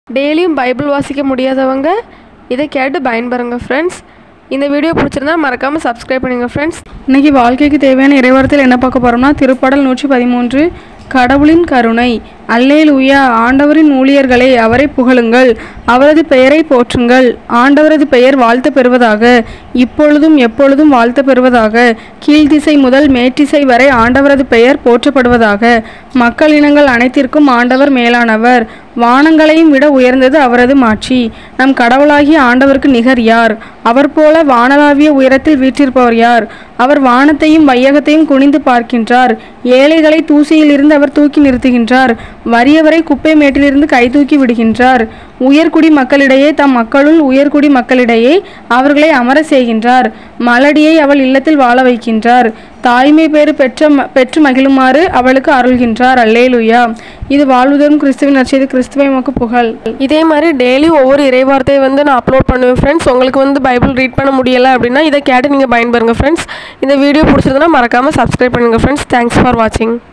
டெய்லியும் பைபிள் வாசிக்க முடியாதவங்க இதை கேட்டு பயன்பெறுங்க ஃப்ரெண்ட்ஸ். இந்த வீடியோ பிடிச்சிருந்தா மறக்காமல் சப்ஸ்கிரைப் பண்ணுங்க ஃப்ரெண்ட்ஸ். இன்றைக்கி வாழ்க்கைக்கு தேவையான இறைவார்த்தையில் என்ன பார்க்க போகிறோம்னா திருப்பாடல் 113 கடவுளின் கருணை. அல்லேலூயா. ஆண்டவரின் ஊழியர்களே அவரை புகழுங்கள், அவரது பெயரை போற்றுங்கள். ஆண்டவரது பெயர் வாழ்த்த பெறுவதாக, இப்பொழுதும் எப்பொழுதும் வாழ்த்த பெறுவதாக. கீழ்த்திசை முதல் மேற்றிசை வரை ஆண்டவரது பெயர் போற்றப்படுவதாக. மக்கள் இனங்கள் அனைத்திற்கும் ஆண்டவர் மேலானவர், வானங்களையும் விட உயர்ந்தது அவரது மாட்சி. நம் கடவுளாகிய ஆண்டவருக்கு நிகர் யார்? அவர் போல வானளாவிய உயரத்தில் வீற்றிருப்பவர் யார்? அவர் வானத்தையும் வையகத்தையும் குனிந்து பார்க்கின்றார். ஏழைகளை தூசியில் இருந்து அவர் தூக்கி நிறுத்துகின்றார், வறியவரை குப்பை மேட்டிலிருந்து கை தூக்கி விடுகின்றார். உயர்குடி மக்களிடையே தம் மக்களுள் உயர்குடி மக்களிடையே அவர்களை அமர செய்கின்றார். மலடியை அவள் இல்லத்தில் வாழ வைக்கின்றார். தாய்மை பேறு பெற்று மகிழுமாறு அவளுக்கு அருள்கின்றார். அல்லேலூயா. இது வாழ்வுதரும் கிறிஸ்துவின் நற்செய்தி. கிறிஸ்துவை உமக்கு புகழ். இதே மாதிரி டெய்லி ஒவ்வொரு இறைவார்த்தையை நான் அப்லோட் பண்ணுவேன் ஃப்ரெண்ட்ஸ். உங்களுக்கு பைபிள் ரீட் பண்ண முடியலை அப்படின்னா இதை கேட்டு நீங்கள் பயன்பெறுங்க ஃப்ரெண்ட்ஸ். இந்த வீடியோ பிடிச்சிருந்தனா மறக்காமல் சப்ஸ்கிரைப் பண்ணுங்கள் ஃப்ரெண்ட்ஸ். தேங்க்ஸ் ஃபார் வாட்சிங்.